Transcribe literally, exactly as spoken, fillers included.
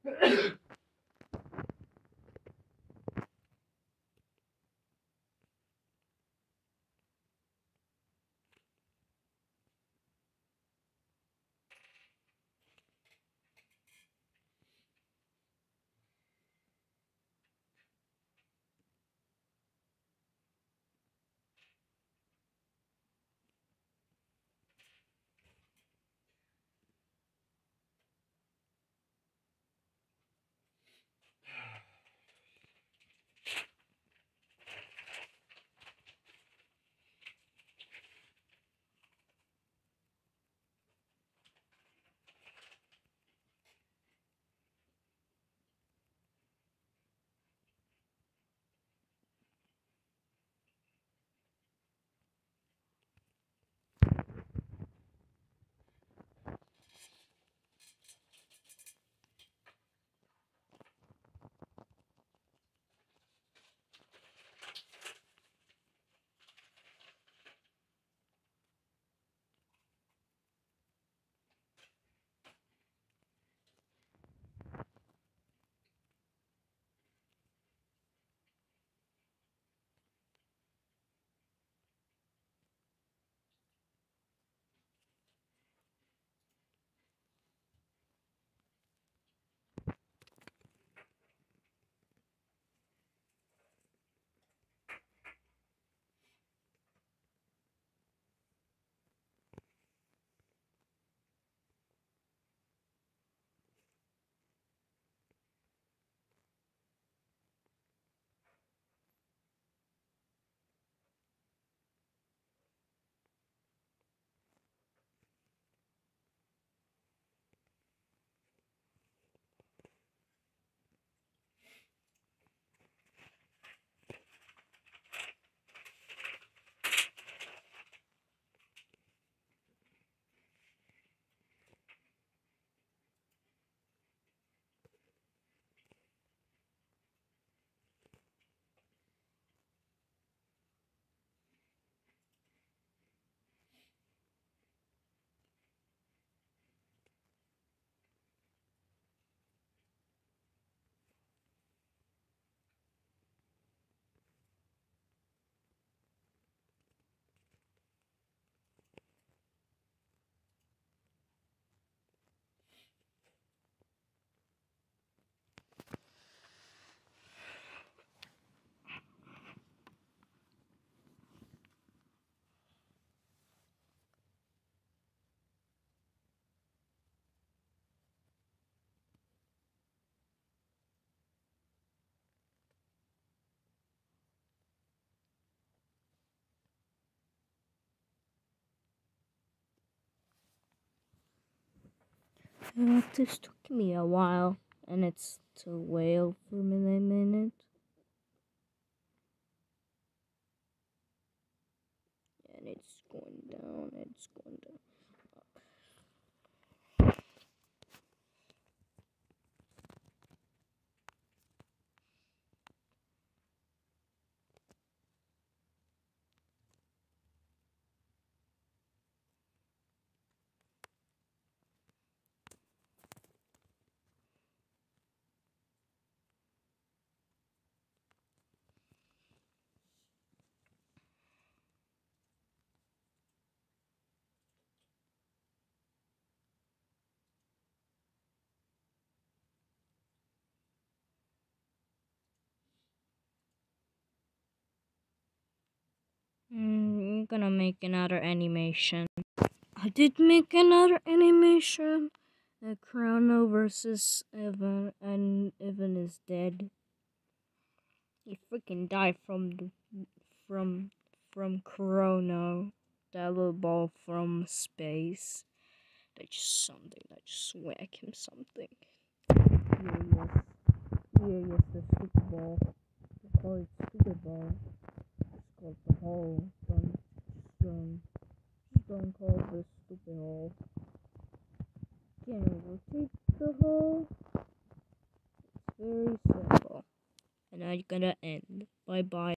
Uh, this took me a while, and it's to wait for me a minute. And it's going down, it's going down. Mm, I'm gonna make another animation. I did make another animation. Uh, Chrono versus Evan, and Evan is dead. He freaking died from the, from from Chrono, that little ball from space. That just something. That just whack him something. Yeah, yes, yeah, yes, the stupid ball. They call it stupid ball. It's called the hole. Don't, don't, don't call this stupid hole. Can you rotate the hole? It's very simple. And I'm gonna end. Bye bye.